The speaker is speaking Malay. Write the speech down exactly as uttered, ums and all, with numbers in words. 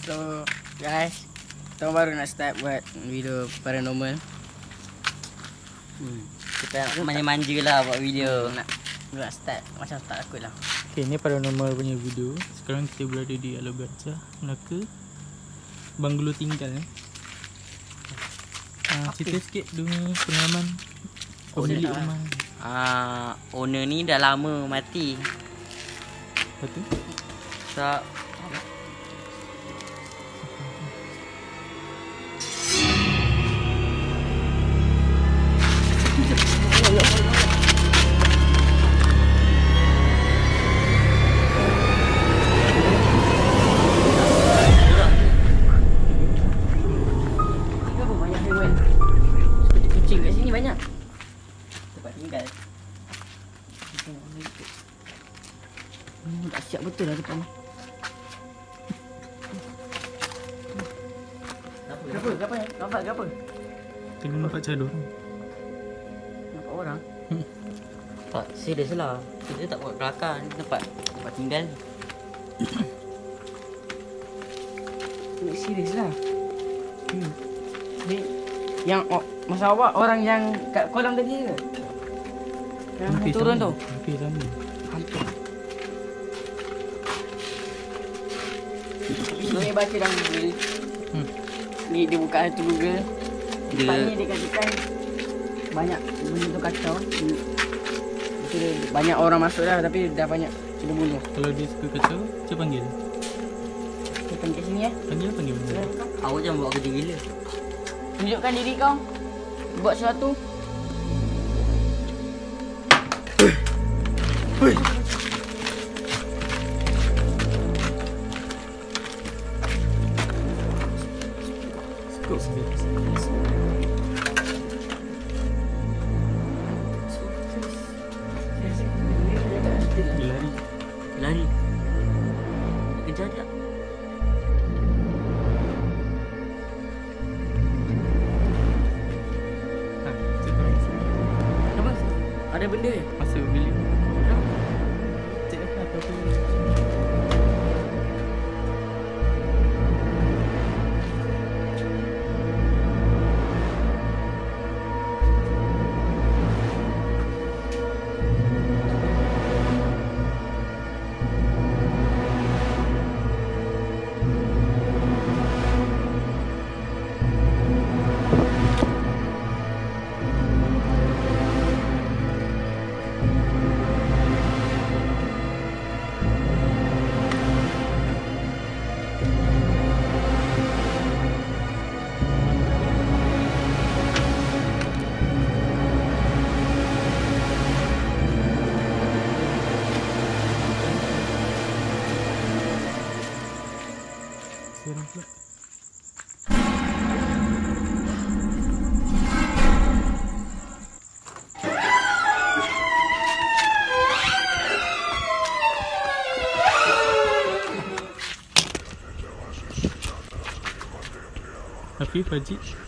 So guys, kita baru nak start buat video paranormal. hmm. Kita manja-manja lah buat video. Nak nak start macam tak takut lah. Okay, ni paranormal punya video. Sekarang kita berada di Alam Gajah, Melaka, Banglo tinggal eh. Ah, cerita sikit dunia pengalaman pemilik rumah. Ah, owner ni dah lama mati. Betul? Tak. Kucing kat sini banyak. Tempat tinggal. Hmm, tak siap betul lah tempat ni. Kenapa? Kenapa? Nampak ke apa? Tengok nampak cador. Nampak orang? Tak, serius lah. Kita tak buat kelakar. Ni tempat tempat tinggal. Ni serius lah. Hmm. Ni yang oh, masa awak orang yang kat kolam tadi ke? Yang Hampir turun sama. tu. Hampir sama. Hampir. So ni baca dalam Google. Hmm. Ni dia buka tu Google. Dia- Tempat ni dia katakan banyak benda tu kacau. Hmm. Kira banyak orang masuk dah tapi dah banyak kena bunuh. Kalau dia suka kacau, saya panggil. Kita pergi sini eh. Panggil panggil benda. Awak jangan buat kerja gila. Tunjukkan diri kau. Buat sesuatu. Sikit sikit. Dia lari. Lari. Kejar tak? Ha, saya korang masuk. Apa? Ada benda ke? Masuk bilik. Cik apa apa apa. Sekarang pula. Hafif, Haji.